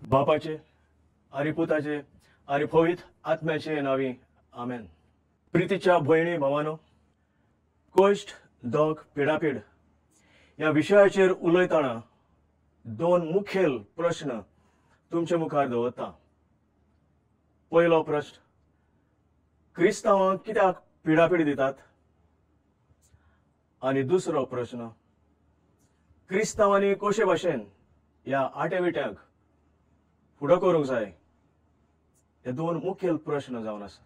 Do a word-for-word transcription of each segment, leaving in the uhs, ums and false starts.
बापाचे आनी पुताचे आनी पवित्र आत्म्याचे नावी आमेन. प्रितीच्या भयणी भावानो, कोश्ट दोग पिडापीड ह्या विशयाचेर उलयतना दोन मुखेल प्रश्न तुमचे मुखार दवरता. पयलो प्रश्न, क्रिस्तांवांक कित्याक पिडापीड दितात? आनी दुसरो प्रश्न, क्रिस्तांवांनी कशे भाशेन ह्या आटेविट्यांक फुडो करूंक जाय? हे दोन मुखेल प्रश्न जावन आसा.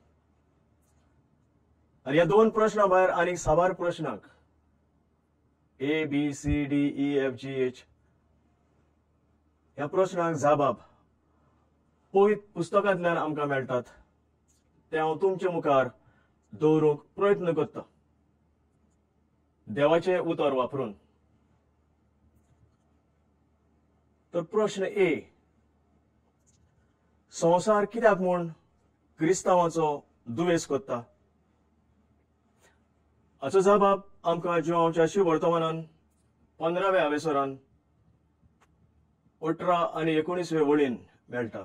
आनी ह्या दोन प्रश्ना भायर आनीक साबार प्रश्नाक A B C D E F G H ह्या प्रश्नांक जाबाब पवित्र पुस्तकांतल्यान आमकां मेळटात. ते हांव तुमचे मुखार दवरूंक प्रयत्न करता देवाचें उतर वापरून. तर प्रश्न ए, संवसार कित्याक म्हूण क्रिस्तांवाचो दुयेस करता? हाचो जबाब आमकां जिवांच्या शिव वर्तमानान पंदराव्या हावेसरान अठरा आनी एकोणीसवे वळीन मेळटा.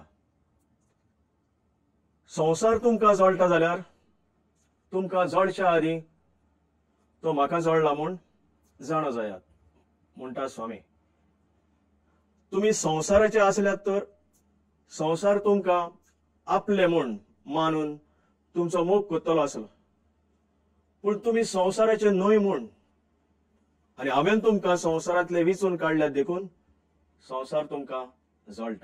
संवसार तुमकां जळटा जाल्यार तुमकां जळच्या आदीं तो म्हाका जळला म्हूण जाणो जायात म्हणटा स्वामी. तुमी संवसाराचे आसल्यात तर संवसार तुमकां आपले म्हूण मानून तुमचो मोग करतलो आसलो. पूण तुमी संवसाराचे न्हय म्हूण आनी हांवें तुमकां संवसारांतले विचून काडल्यात देखून संवसार तुमकां जळटा.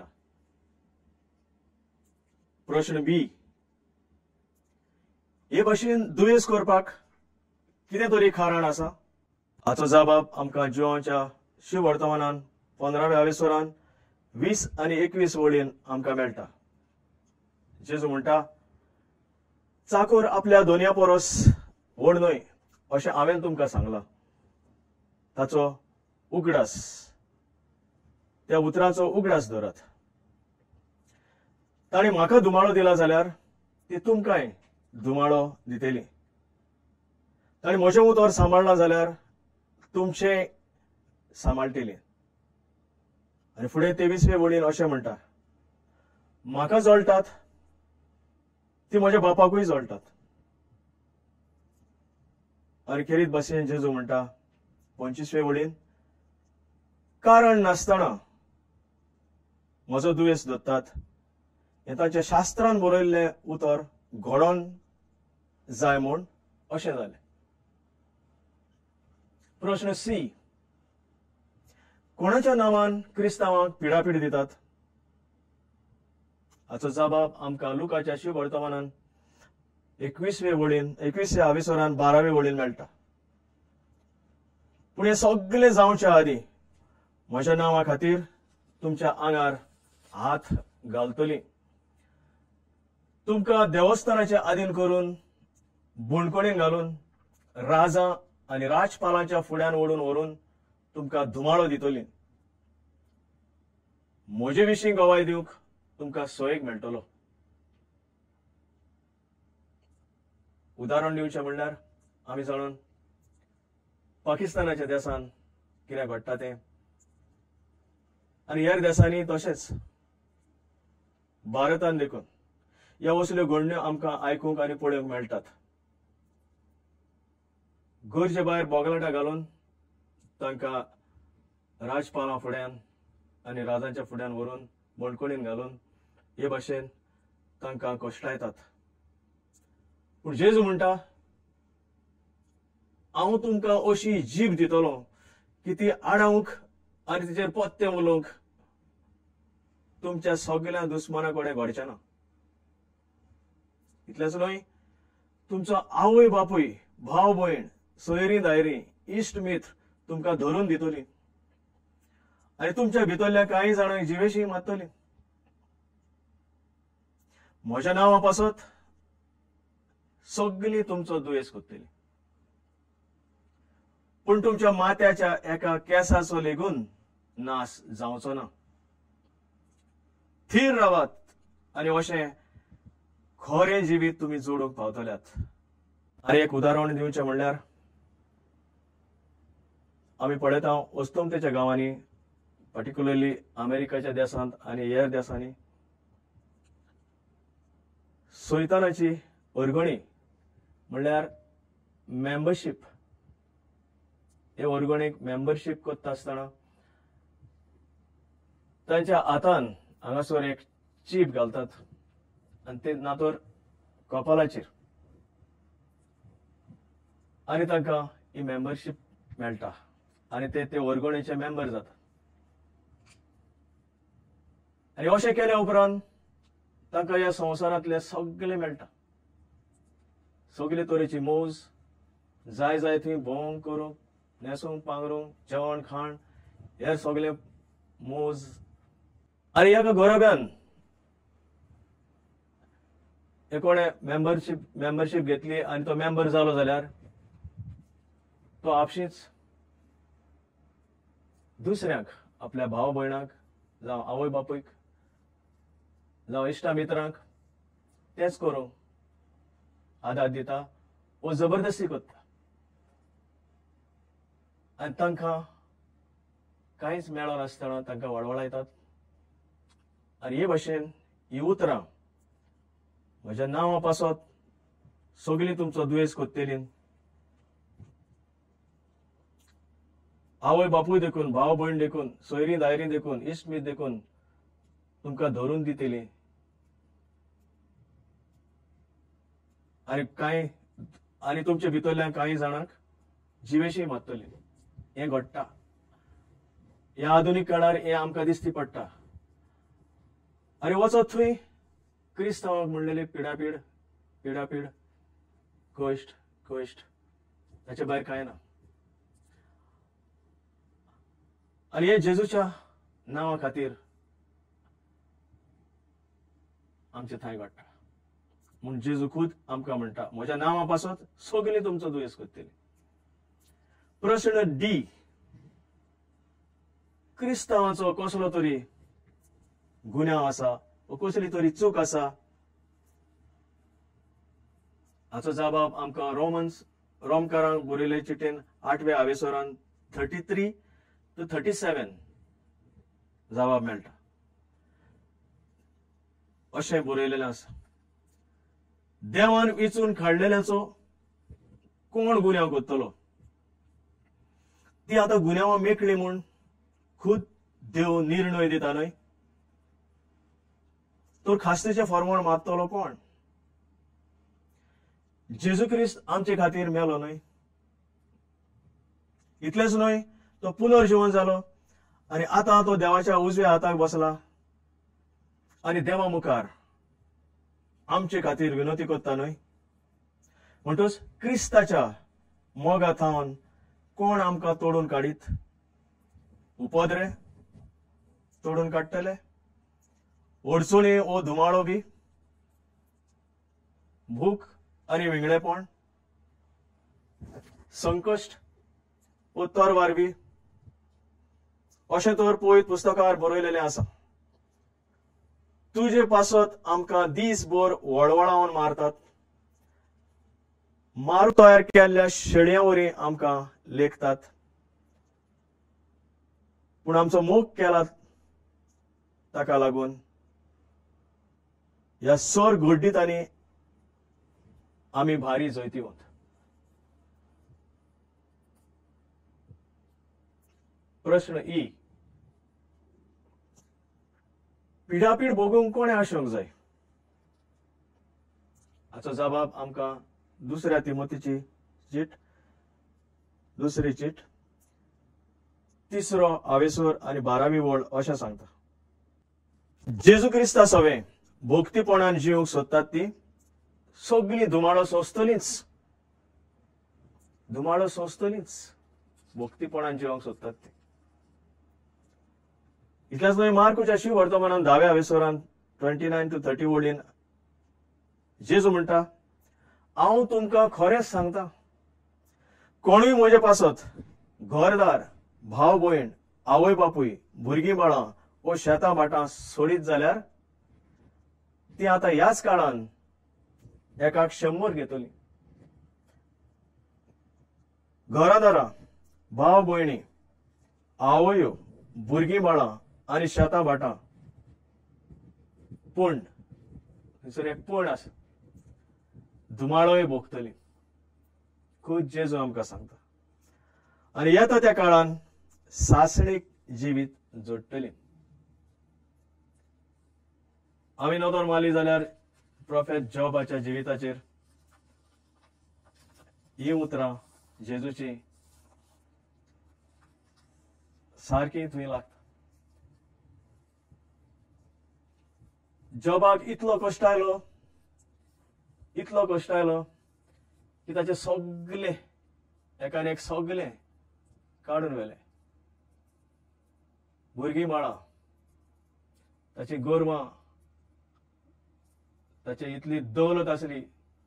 प्रश्न बी, हे भाशेन दुयेस करपाक कितें तरी कारण आसा? हाचो जबाब आमकां जिवांच्या शिव वर्तमानान पंदराव्या हावेसरान वीस आनी एकवीस वळीन आमकां मेळटा. जेजू म्हणटा, चाकोर आपल्या दोनया परस व्हड न्हय अशें हांवें तुमकां सांगलां. ताचो उगडास त्या उतराचो उगडास धरात. ताणें म्हाका धुमाळो दिला जाल्यार ती तुमकांय धुमाळो दितली. ताणें म्हजें उतर सांबाळना जाल्यार तुमचें सांबाळटली. आनी फुडें तेवीसवे वळीन अशें म्हणटा, म्हाका जळटात ती म्हज्या बापाकूय जळटात. आनी खेरीत भाशेन जेजू म्हणटा पंचवीसवे वळीन, कारण नासतना म्हजो दुयेस धरतात. हें तांच्या शास्त्रान बरयल्लें उतर घडोवन जाय म्हूण अशें जालें. प्रश्न सी, कोणाच्या नांवान क्रिस्तांवांक पिडापीड दितात? हाचो जबाब आमकां लुकाच्या शिव वर्तमानान एकवीसवे वळीन एकवीसव्या हावेसरान बारावे वळीन मेळटा. पूण हे सगळे जावच्या आदीं म्हज्या नांवा खातीर तुमच्या आंगार हात घालतली. तुमकां देवस्थानाचे आधीन करून बुणकणीन घालून राजां आनी राजपालांच्या फुड्यान ओडून व्हरून तुमकां धुमाळो दितली. म्हजे विशीं गवाय दिवंक तुमकां सोयेक मेळटलो. उदाहरण दिवचें म्हणल्यार आमी जाणून पाकिस्तानाच्या देशान कितें घडटा तें, आनी हेर देशांनी तशेंच भारतान देखून ह्या असल्यो घडण्यो आमकां आयकूंक आनी पळोवंक मेळटात. गरजे भायर बोगलाटा घालून तांकां राजपालां फुड्यान आनी राजांच्या फुड्यान व्हरून बणकणीन घालून हे भाशेन तांकां कश्टायतात. पूण जेजू म्हणटा, हांव तुमकां अशी जीब दितलो की ती आडावंक आनी तिचेर पत्तें उलोवंक तुमच्या सगळ्या दुस्माना कडेन घडचें ना. इतलेंच न्हय, तुमचो आवय बापूय, भाव भयण, सोयरी दायरी, इश्ट मित्र तुमकां धरून दितली. आनी तुमच्या भितरल्या कांय जाणांक जिवेशी मारतली. म्हज्या नांवा पासत सगळी तुमचो दुयेस करतली. पूण तुमच्या माथ्याच्या एका केंसाचो लेगून नाश जावचो ना. थीर रावात आनी अशें खरें जिवीत तुमी जोडूंक पावतल्यात. आनी एक उदाहरण दिवचें म्हणल्यार आमी पळयता वस्तुमतेच्या गांवांनी पर्टिक्युलरली अमेरिकेच्या देशांत आणि हेर देशांनी सोयतानाची वर्गणी म्हणल्यार मेंबरशीप. हे वर्गणीक मेंबरशीप करता आसतना तांच्या हातान हांगासर एक चीप घालतात आनी ते नातोर कपालाचेर आनी तांकां ही मेंबरशीप मेळटा आनी ते ते वर्गणीचे मेंबर जातात. आनी अशें केल्या उपरांत तांकां ह्या संवसारांतले सगळे मेळटा. सगळे तरेची मोज जाय जाय थंय भोंवूंक करूंक, न्हेसूंक पांघरूंक, जेवण खाण हे सगळे मोज. आनी ह्या गरोब्यान हे कोणे मेंबरशीप मेंबरशीप घेतली आनी तो मेंबर जालो जाल्यार तो आपशींच दुसऱ्यांक, आपल्या भाव भयणाक जावं आवय बापूयक जावं इश्टा मित्रांक तेच करूंक आदार दिता वो जबरदस्ती करता आनी तांकां कांयच मेळो नासतना तांकां वळवळायतात. आनी हे भाशेन ही उतरां म्हज्या नांवा पासत सगळीं तुमचो दुयेंस कोत्तेली. आवय बापूय देखून, भाव भयण देखून, सोयरीं दायरीं देखून, इश्ट मीत देखून तुमकां धरून दितली. आनी कांय आनी तुमचे भितरल्यान कांय जाणांक जिवेशी मारतली. हें घडटा. ह्या आधुनीक काळार हें आमकां दिश्टी पडटा. आनी वचत थंय क्रिस्तांवांक म्हणलेली पिडापीड पिडापीड कश्ट कश्ट ताचे भायर कांय ना. आनी हे जेजूच्या नांवा खातीर आमचे थंय घडटा. म्हूण जेजू खूद आमकां म्हणटा म्हज्या नांवा पासत सगळीं तुमचो दुयेंस करतली. प्रश्न डी. क्रिस्तांवाचो कसलो तरी गुन्यांव आसा वा कसली तरी चूक आसा? हाचो जबाब आमकां रोमन्स रोमकारांक बरयले चिठ्ठेन आठव्या आवेसोरान thirty three to thirty seven जबाब मेळटा. अशें बरयलेलें आसा. देवान वेचून काडलेल्याचो कोण गुन्यांव करतलो? ती आतां गुन्यांवां मेकळी म्हूण खूद देव निर्णय दिता न्हय. तो खास्तेचे फॉर्मण मारतलो कोण? जेजू क्रिस्त आमचे खातीर मेलो न्हय. इतलेंच न्हय, तो पुनर्जीवन जालो आनी आतां तो देवाच्या उजव्या हाताक बसला आनी देवा मुखार आमचे खातीर विनवती करता न्हय. म्हणटच क्रिस्ताच्या मोगा थावन कोण आमकां तोडून काडीत? उपद्रे तोडून काडटले? अडचणी ओ धुमाळो बी? भूक आनी विंगडेपण? संकश्ट ओ तरवार बी? अशें तर पळयत पुस्तकार बरयलेलें आसा. तुजे पासत आमकां दीसभर वळवळावन मारतात. मारू तयार केल्ल्या शेळयावरी आमकां लेखतात. पूण आमचो मोग केला ताका लागून ह्या सर घड्डीतांनी आमी भारी जैतिवंत. प्रश्न ई. पिडापीड भोगूंक कोणे आसोंक जाय? हाचो जबाब आमकां दुसऱ्या तिमोथीची चिट दुसरी चिट तिसरो आवेसोर आनी बारावी वळ अशें सांगता. जेजू क्रिस्ता सवे भोगतीपणान जिवंक सोदतात ती सगळीं धुमाळो सोंसतलींच. धुमाळो सोंसतलींच भोगतीपणान जिवंक सोदतात ती. इतलेंच न्हय, मार्कूच्या शिव वर्तमानान धाव्या आवेसोरान ट्वेंटी नायन टू थर्टी वळीन जेजू म्हणटा, हांव तुमकां खरेंच सांगता, कोणूय म्हजे पासत घरदार, भाव भयण, आवय बापूय, भुरगीं बाळां ओ शेतां भाटां सोडीत जाल्यार ती आतां ह्याच काळान एकाक शंबर घेतली. घरादारां, भाव भयणी, आवयो, भुरगीं बाळां आनी शेतां भाटां पूण थंयसर एक पूण आसा, धुमाळोय भोगतली, खूब जेजू आमकां सांगता. आनी येता त्या काळान सासणीक जिवीत जोडटली. आमी नदर मारली जाल्यार प्रोफेट जॉबाच्या जिविताचेर ही उतरां जेजूची सारकी थंय लागता. जॉबाक इतलो कश्ट आयलो, इतलो कश्ट आयलो की ताचे सगळे एकान एक सगळे काडून व्हेले. भुरगीं बाळां, ताची गोरवां, ताची इतली दौलत आसली,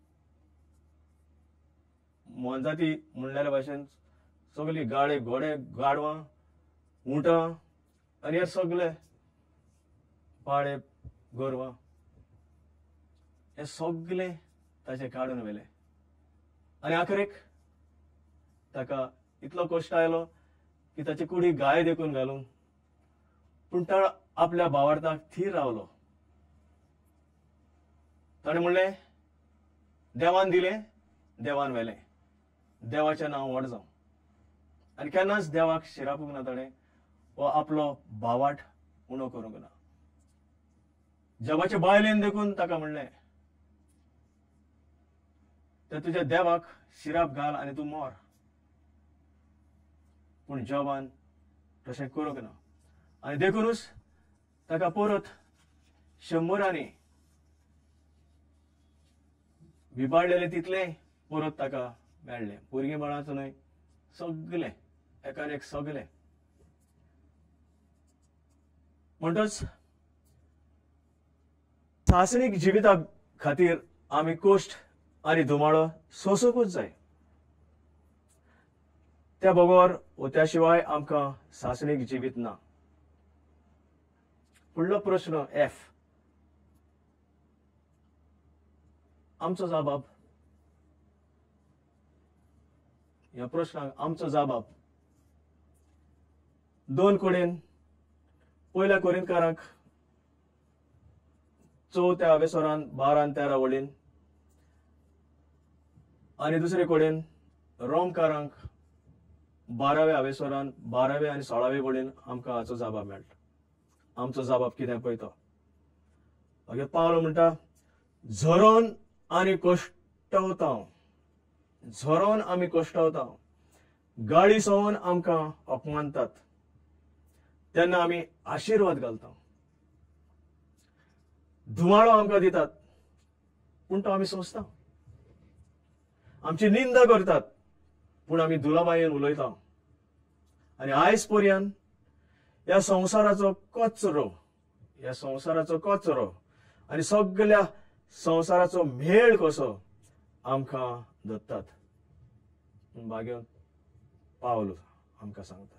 मोनजाती म्हणलेल्या भाशेन सगळी गाडे घोडे गाडवां उंटां आनी हे सगळे पाडे गोरवां हे सगळे ताचे काडून व्हेले. आनी आखरेक ताका इतलो कश्ट आयलो की ताची कुडी गाय देखून घालूंक, पूण तो आपल्या भावार्थाक थीर रावलो. ताणें म्हणलें, देवान दिलें, देवान व्हेलें, देवाचें नांव व्हड जावं. आनी केन्नाच देवाक शिरापूंक ना ताणें, वो आपलो भावार्थ उणो करूंक ना. जॉबाचे बायलेन देखून ताका म्हणलें, ते तुज्या देवाक शिराप घाल आनी तूं मोर. पूण जॉबान तशें करूंक ना. आनी देखूनच ताका परत शंबरांनी विबाडलेले तितले परत ताका मेळ्ळे. भुरगीं बाळांचो न्हय, सगळे एकान एक सगळे. म्हणटच सासणीक जिविता खातीर आमी कश्ट आनी धुमाळो सोंसूंकूच जाय. त्या बरोबर व त्या शिवाय आमकां सासणीक जिवीत ना. फुडलो प्रश्न एफ. आमचो जबाब. ह्या प्रश्नाक आमचो जबाब दोन कडेन. पयल्या कोरिंथकारांक चवथ्या अवेसरान बारान तेरा वळीन आनी दुसरे कडेन रोमकारांक बाराव्या अवेसरान बारावे आनी सोळावे वळीन आमकां हाचो जबाब मेळटा. आमचो जबाब कितें पळय तो. मागीर पावलो म्हणटा, झरोन आनी कश्टवता, झरोन आमी कश्टवता, गाडी सवून आमकां अपमानतात, तेन्ना आमी आशिर्वाद घालता. धुमाळो आमकां दितात, पूण तो आमी सोंसता. आमची निंदा करतात, पूण आमी दुलाबायेन उलयता. आनी आयज पर्यंत ह्या संवसाराचो कचरो, ह्या संवसाराचो कचरो आनी सगळ्या संवसाराचो मेळ कसो आमकां धत्तात. बागेन पावलो आमकां सांगता.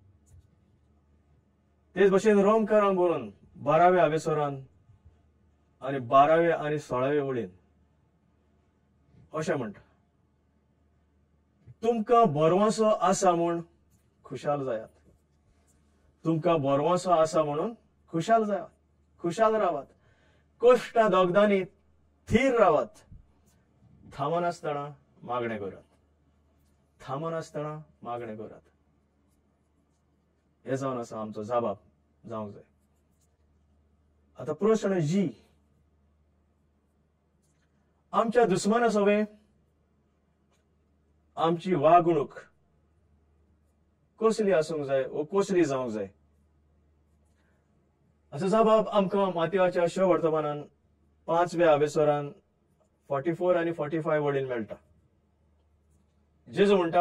तेच भशेन रोमकारांक बरोवन बाराव्या अवेसरान आनी बारावे आनी सोळावे वळीन अशें म्हणटा, तुमकां बरवासो आसा म्हूण खुशाल जायात. तुमकां बरवासो आसा म्हणून खुशाल जायात, खुशाल रावात, कश्ट दोगदांनी थीर रावात, थांबनासतना मागणें करात, थांबनासतना मागणें करात. हे जावन आसा आमचो जबाब जावंक जाय. आतां प्रश्न जी. आमच्या दुस्माना सवे आमची वागणूक कसली आसूंक जाय व कसली जावंक जाय. हाचो जबाब आमकां मातयेवाच्या श वर्तमानान पांचव्या अवेसरान फोर्टी फोर आनी फोर्टी फायव वळीन मेळटा. जेजू म्हणटा,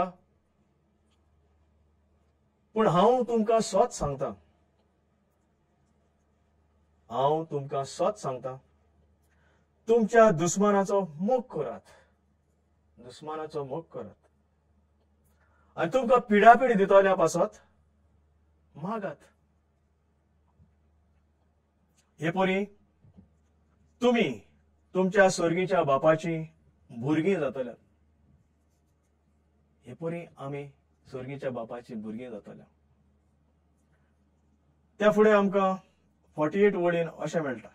पूण हांव तुमकां सोच सांगता, हांव तुमकां सोच सांगता, तुमच्या दुस्मानाचो मोग करात, दुस्मानाचो मोग करात, आनी तुमकां पिडापिडी दितल्या पासत मागात. हे परी तुमी तुमच्या स्वर्गीच्या बापाची भुरगीं जातल्या. हे परी आमी स्वर्गीच्या बापाची भुरगीं जातल्या. त्या फुडें आमकां फोर्टी एट वळीन अशें मेळटा.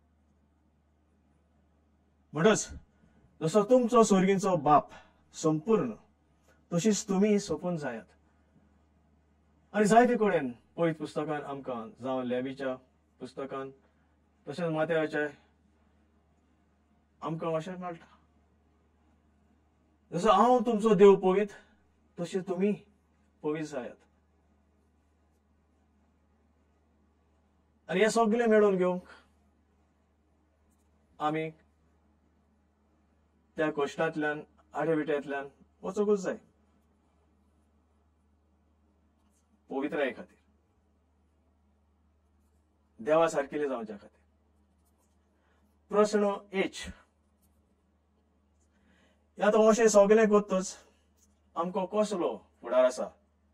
म्हणटच जसो तुमचो स्वर्गीचो बाप संपूर्ण तशीच तुमी सोपून जायात. आनी जायते कडेन पळयत पुस्तकान आमकां जावं लेवीच्या पुस्तकान तशेंच माथेवाच्या आमकां अशें मेळटा. जसो हांव तुमचो देव पवित तशें तुमी पवित जायात. आनी हे सगळें मेळोवन घेवंक आमी त्या कश्टांतल्यान आडेविट्यांतल्यान वचोंकूच जाय पवित्राये खातीर, देवा सारकेले जावच्या खातीर. प्रश्न एच. आतां अशें सगळें कोत्तच आमकां कसलो फुडार आसा,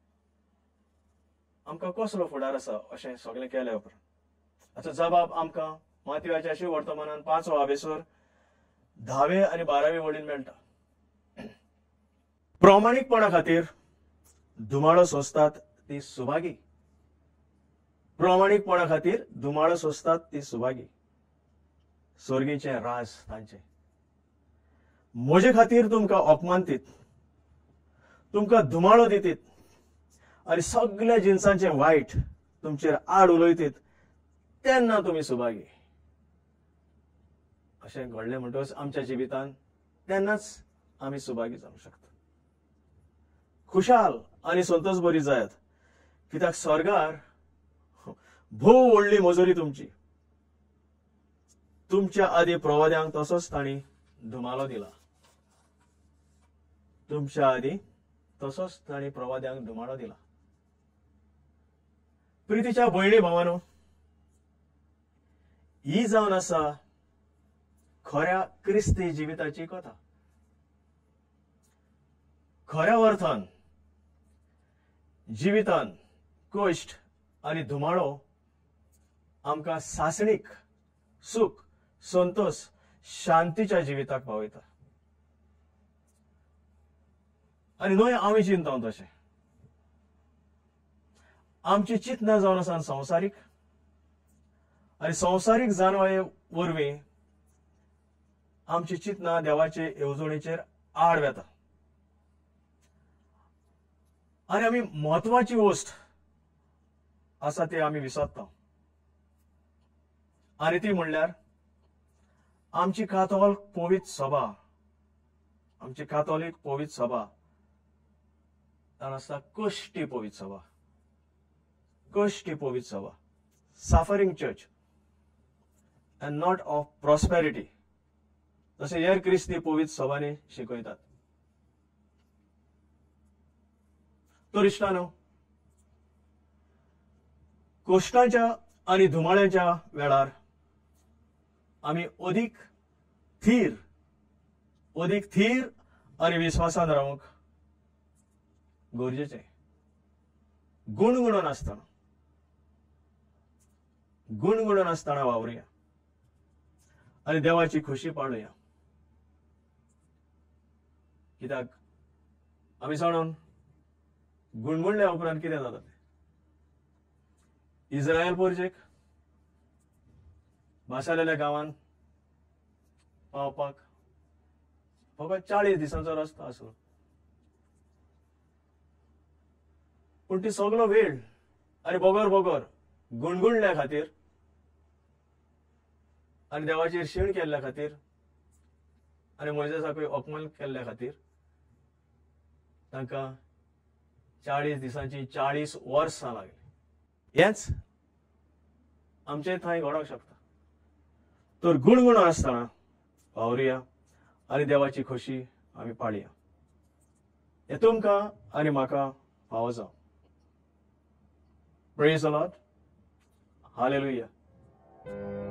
आमकां कसलो फुडार आसा अशें सगळें केल्या उपरांत हाचो जबाब आमकां माथेवाच्या शिव वर्तमानान पांचवो हावेसर धावे आनी बारावे वळीन मेळटा. प्रामाणीकपणा खातीर धुमाळो सोंसतात ती सुभागी. प्रामाणीकपणा खातीर धुमाळो सोंसतात ती सुभागी. स्वर्गीचे राज तांचे. म्हजे खातीर तुमकां अपमानतीत, तुमकां धुमाळो दितीत आनी सगळ्या जिन्सांचे वायट तुमचेर आड उलयतीत तेन्ना तुमी सुभागी. अशें घडलें म्हणटच आमच्या जिवितान तेन्नाच आमी सुभागी जावंक शकता. खुशाल आनी संतोष बरी जायात, कित्याक स्वर्गार भोव व्हडली मजुरी तुमची. तुमच्या आदी प्रवाद्यांक तसोच तांणी धुमालो दिला. तुमच्या आदी तसोच तांणी प्रवाद्यांक धुमालो दिला. प्रितीच्या भयणी भावानो, ही जावन आसा खऱ्या क्रिस्ती जिविताची कथा. खऱ्या अर्थान जिवितान कश्ट आनी धुमाळो आमकां सासणीक सुख संतोष शांतीच्या जिविताक पावयता. आनी न्हय आमी चिंता तशें आमची चिंतना जावन आसा संवसारीक आनी संवसारीक जानवाये वरवीं आमची चिंतना देवाचे येवजणेचेर आड वेता. आनी आमी म्हत्वाची वस्त आसा ती आमी विसरता. आनी ती म्हणल्यार आमची कातोलीक पवित्र सभा. आमची कातोलीक पवित्र सभा तान आसता कश्टी पवित्र सभा. कश्टी पवित्र सभा. Suffering church and not of prosperity जशें हेर क्रिस्ती पवित्र सभांनी शिकयतात. तर इश्टानो, कश्टांच्या आनी धुमाळ्याच्या वेळार आमी अदीक थीर अदीक थीर आनी विस्वासान रावंक गरजेचें. गुणगुणोन आसतना गुणगुणोन आसतना वावरुया आनी देवाची खोशी पाळुया. कित्याक आमी जाणून गुणगुणल्या उपरांत कितें जाता तें. इस्रायल परजेक भासालेल्या गांवांत पावपाक फकत चाळीस दिसांचो रस्तो आसलो. पूण ती सगळो वेळ आनी बोगोर बोगोर गुणगुणल्या खातीर आनी देवाचेर शीण केल्ल्या खातीर आनी मोइसेसाकूय अपमान केल्ल्या खातीर तांकां चाळीस दिसांची चाळीस वर्सां लागली. हेच आमचे थंय घडोवंक शकता. तर गुणगुणोन आसतना वावरुया आनी देवाची खोशी आमी पाळया. हे तुमकां आनी म्हाका फावो जावं. Praise the lord. हालेलुया.